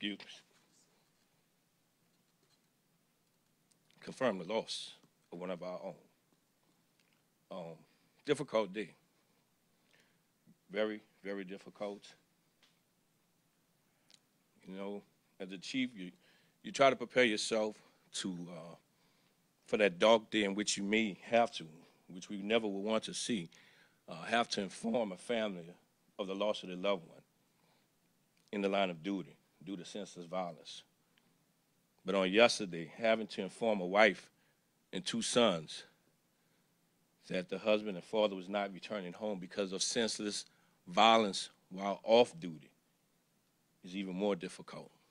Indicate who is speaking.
Speaker 1: excuse me, confirm the loss of one of our own. Difficult day. Very, very difficult. You know, as a chief, you try to prepare yourself to for that dark day in which you may have to, which we never would want to see, have to inform a family of the loss of their loved one in the line of duty due to senseless violence. But on yesterday, having to inform a wife and 2 sons that the husband and father was not returning home because of senseless violence while off duty is even more difficult.